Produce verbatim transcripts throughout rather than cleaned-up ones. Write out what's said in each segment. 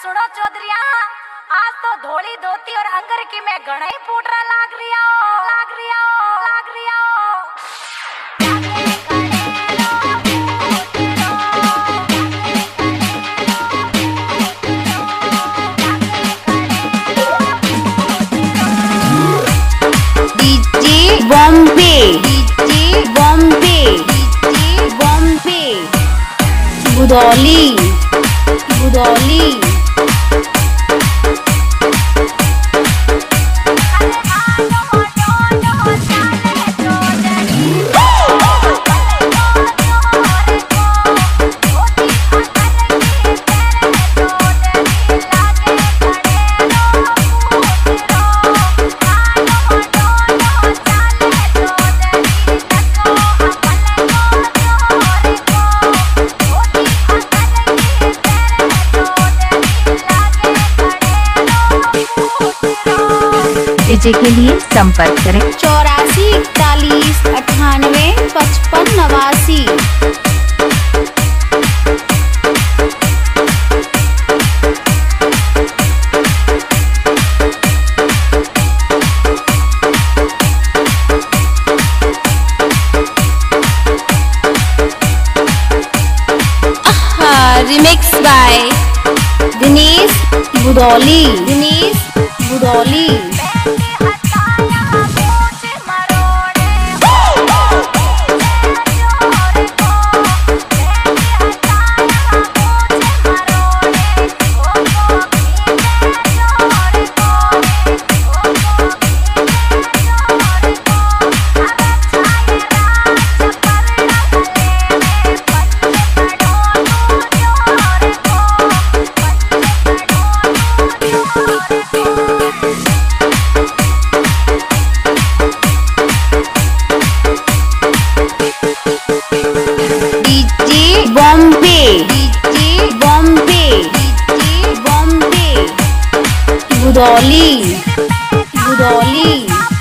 सुनो चौधरिया, आज तो धोली धोती और अंगर की मैं घड़ा ही फूटरा लाग रिया लाग रिया लाग रिया। DJ Bombay DJ Bombay DJ Bombay Bhudauli Bhudauli. DJ के लिए संपर्क करें चौरासी इकतालीस अठानवे पचपन नवासी। Remix by Dinesh Bhudauli Dinesh Bhudauli. Bombay DJ Bombay DJ Bombay Bhudauli Bhudauli.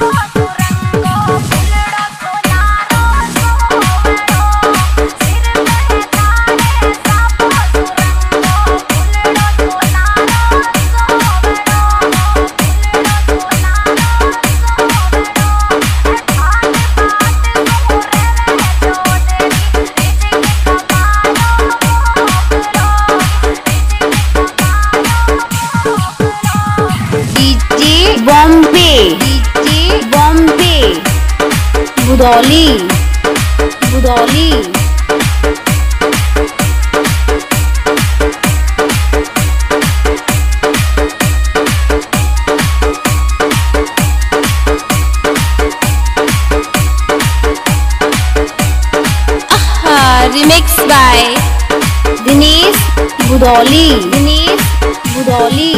Bombay DJ Bombay Bhudauli Bhudauli. Remix by Dinesh Bhudauli Dinesh Bhudauli.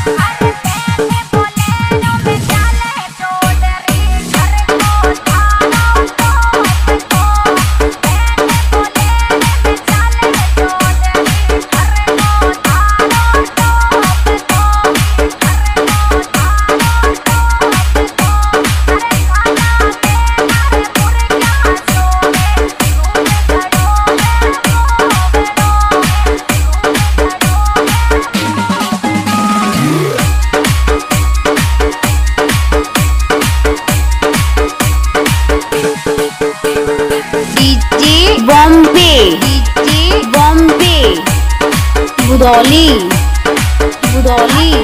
DJ Bombay DJ Bombay Bhudauli Bhudauli.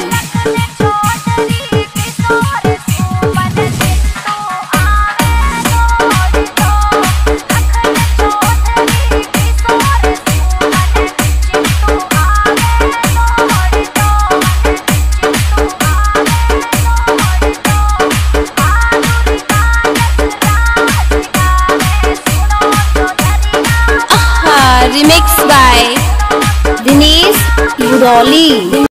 Remix by Dinesh भुदौली।